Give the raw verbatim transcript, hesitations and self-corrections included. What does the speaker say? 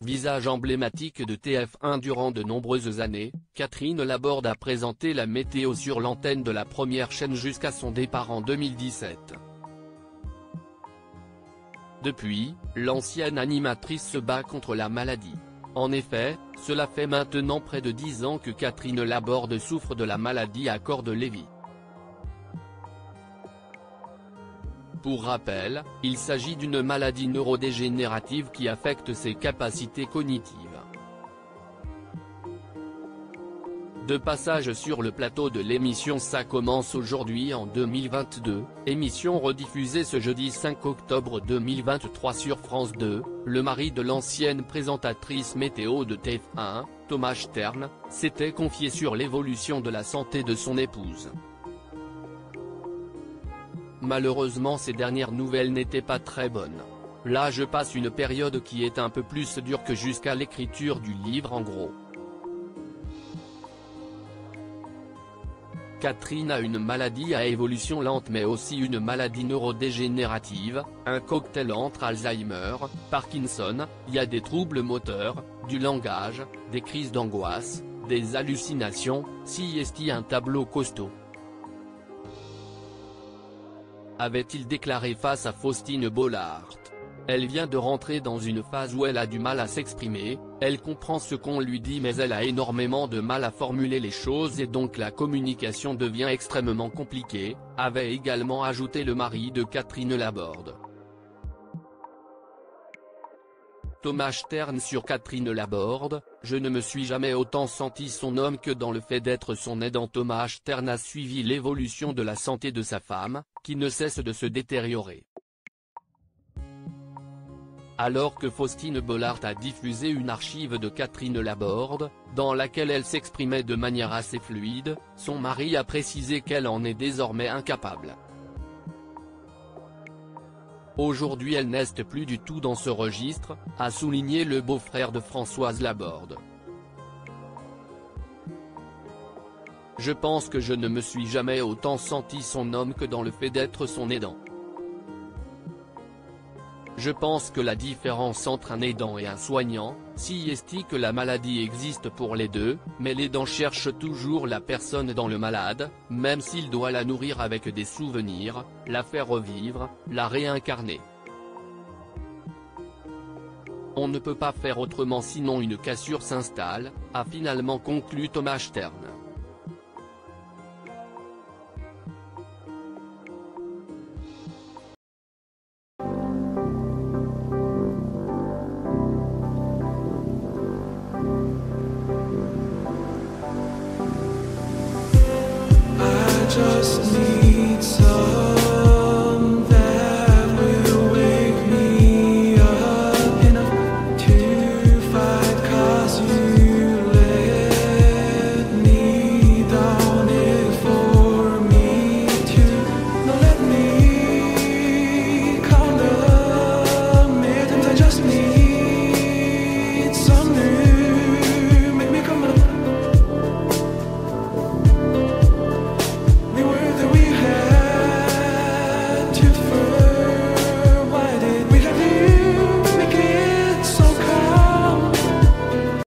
Visage emblématique de T F un durant de nombreuses années, Catherine Laborde a présenté la météo sur l'antenne de la première chaîne jusqu'à son départ en deux mille dix-sept. Depuis, l'ancienne animatrice se bat contre la maladie. En effet, cela fait maintenant près de dix ans que Catherine Laborde souffre de la maladie à corps de Lévy. Pour rappel, il s'agit d'une maladie neurodégénérative qui affecte ses capacités cognitives. De passage sur le plateau de l'émission Ça commence aujourd'hui en deux mille vingt-deux, émission rediffusée ce jeudi cinq octobre deux mille vingt-trois sur France deux, le mari de l'ancienne présentatrice météo de T F un, Thomas Stern, s'était confié sur l'évolution de la santé de son épouse. Malheureusement, ces dernières nouvelles n'étaient pas très bonnes. Là je passe une période qui est un peu plus dure que jusqu'à l'écriture du livre en gros. Catherine a une maladie à évolution lente mais aussi une maladie neurodégénérative, un cocktail entre Alzheimer, Parkinson, il y a des troubles moteurs, du langage, des crises d'angoisse, des hallucinations, si est un tableau costaud. Avait-il déclaré face à Faustine Bollaert. Elle vient de rentrer dans une phase où elle a du mal à s'exprimer, elle comprend ce qu'on lui dit mais elle a énormément de mal à formuler les choses et donc la communication devient extrêmement compliquée, avait également ajouté le mari de Catherine Laborde. Thomas Stern sur Catherine Laborde, je ne me suis jamais autant senti son homme que dans le fait d'être son aidant. Thomas Stern a suivi l'évolution de la santé de sa femme, qui ne cesse de se détériorer. Alors que Faustine Bollaert a diffusé une archive de Catherine Laborde, dans laquelle elle s'exprimait de manière assez fluide, son mari a précisé qu'elle en est désormais incapable. Aujourd'hui elle n'est plus du tout dans ce registre, a souligné le beau-frère de Françoise Laborde. Je pense que je ne me suis jamais autant senti son homme que dans le fait d'être son aidant. Je pense que la différence entre un aidant et un soignant, si est que la maladie existe pour les deux, mais l'aidant cherche toujours la personne dans le malade, même s'il doit la nourrir avec des souvenirs, la faire revivre, la réincarner. On ne peut pas faire autrement sinon une cassure s'installe, a finalement conclu Thomas Stern. Just need some